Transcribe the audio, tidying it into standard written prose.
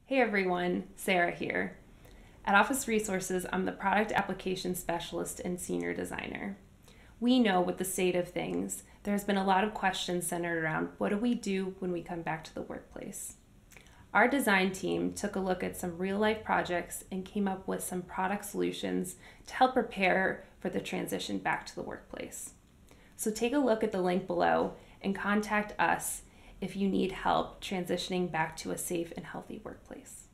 Hey everyone, Sarah here. At Office Resources, I'm the Product Application Specialist and Senior Designer. We know with the state of things, there's been a lot of questions centered around what do we do when we come back to the workplace? Our design team took a look at some real life projects and came up with some product solutions to help prepare for the transition back to the workplace. So take a look at the link below and contact us if you need help transitioning back to a safe and healthy workplace.